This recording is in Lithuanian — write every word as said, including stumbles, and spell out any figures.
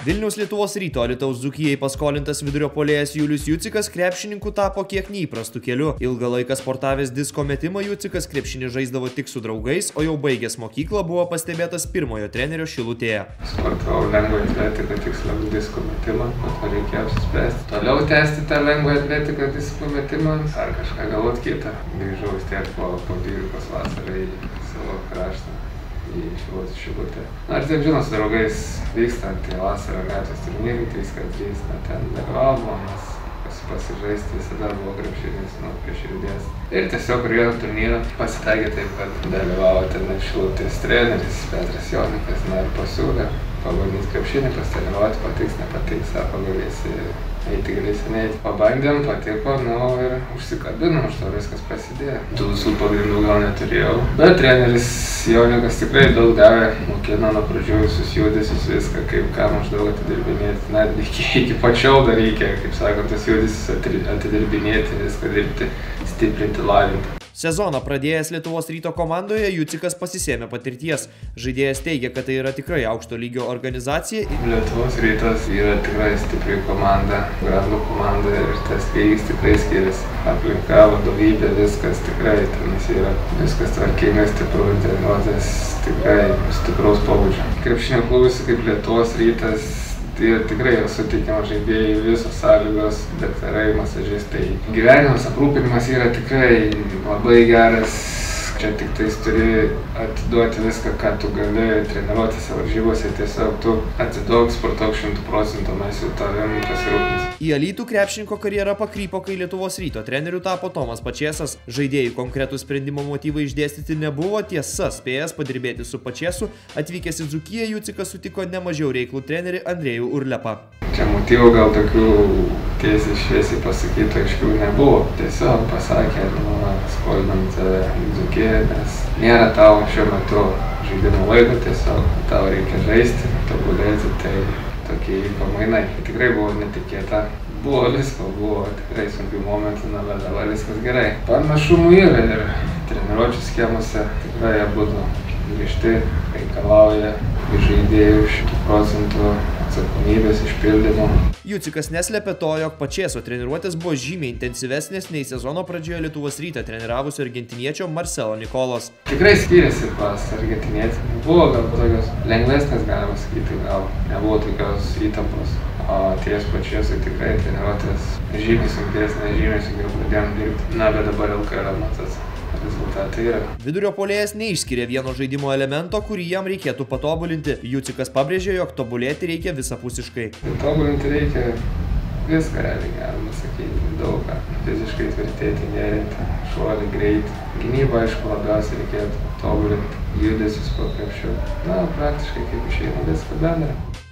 Vilniaus Lietuvos Ryto Alytaus Dzūkijai paskolintas vidurio puolėjas Julius Jucikas krepšininkų tapo kiek neįprastu keliu. Ilgą laiką sportavęs disko metimą Jucikas krepšinį žaisdavo tik su draugais, o jau baigęs mokyklą buvo pastebėtas pirmojo trenerio Šilutėje. Sportavau lengvą atletiką, tiksliau disko metimą, po to reikėjo apsispręsti. Toliau tęsti tą lengvą atletiką, disko metimą, ar kažką galvot kitą. Grįžau vis tiek po, po dvylikos vasarą į savo kraštą. Į Šilutę Šilutę. Na, ir taip žinau, su draugais vykstant į vasarą gatvės turnyrį, trys kart trys, na, ten dalyvavom, nes pasižaisti visada buvo krepšinis, nu, prie širdies. Ir tiesiog prie turnyrą pasitaikė taip, kad dalyvavo ten Šilutės treneris Petras Jonikas, na, ir pasiūlė pabandyti krepšinį, pasidalyvauti, patiks, nepatiks, sako, galėsi eiti, galėsi neiti. Pabandėm, patiko, nu, ir užsikabinom, už to viskas prasidėjo. Tų visų pagrindų gal neturėjau, bet treneris Jonikas tikrai daug davė, mokino nuo pradžių visus judesius, viską, kaip ką maždaug atidirbinėti. Na, iki, iki pačiau dar reikia, kaip sako, tas judesius atidirbinėti, viską dirbti, stiprinti, lavinti. Sezoną pradėjęs Lietuvos Ryto komandoje Jucikas pasisėmė patirties. Žaidėjas teigia, kad tai yra tikrai aukšto lygio organizacija. Lietuvos Rytas yra tikrai stipri komanda, grandų komanda ir tas lygis tikrai skiriasi. Aplinka, vadovybė, viskas tikrai tenais yra. Viskas tvarkingas, stiprus, treniruotas, tikrai stipraus pobūdžio. Krepšinio klubas kaip Lietuvos Rytas. Tai tikrai suteikiama žaidėjai visos sąlygos, daktarai, masažistai. Gyvenimas, aprūpinimas yra tikrai labai geras. Čia tik tais turi atiduoti viską, ką tu gali treniruotėse, varžybose. Tiesiog tu atiduok, sportuok šimtų procentų, mes jau tavim pasirūpinsim. Į Alytų krepšininko karjerą pakrypo, kai Lietuvos Ryto treneriu tapo Tomas Pačėsas. Žaidėjų konkretų sprendimo motyvai išdėstyti nebuvo, tiesa, spėjęs padirbėti su Pačėsu, atvykęs į Dzūkiją Jucikas sutiko nemažiau reiklų trenerį Andrejų Urlepą. Čia motyvų gal tokių tiesiai šviesiai pasakytų aiškių nebuvo. Tiesiog pasakė, nu, skolinam tave į Dzūkiją, nes nėra tau šiuo metu žaidimo laiko, tiesiog tau reikia žaisti, tobulėti, tai tokie pamainai. Tikrai buvo netikėta. Buvo visko, buvo tikrai sunkių momentų, na, bet dabar viskas gerai. Panašumų yra ir treniruočių schemose tikrai abudu grįžti, reikalauja iš žaidėjų šimtų procentų atsakomybės išpildymo. Jucikas neslėpė to, jog Pačėso treniruotės buvo žymiai intensyvesnės nei sezono pradžioje Lietuvos Rytą treniravusio argentiniečio Marcelo Nikolos. Tikrai skiriasi pas argentinietį. Buvo gal tokios lengvesnės, galima sakyti, gal nebuvo tokios įtampos. O ties Pačėsui tikrai treniruotės žymiai sunkesnės, žymiai sunkiau pradėjom dirbti. Na, bet dabar L K L matas. Rezultatai yra. Vidurio puolėjas neišskiria vieno žaidimo elemento, kurį jam reikėtų patobulinti. Jucikas pabrėžė, jog tobulėti reikia visapusiškai. Tobulinti reikia viską, realiai galima sakyti, daug ką. Fiziškai tvirtėti, gerinti, šuolį, greitį. Gynybą, aišku, labiausiai reikėtų tobulinti, judesius po krepšiu. Na, praktiškai kaip išeina viską bendra.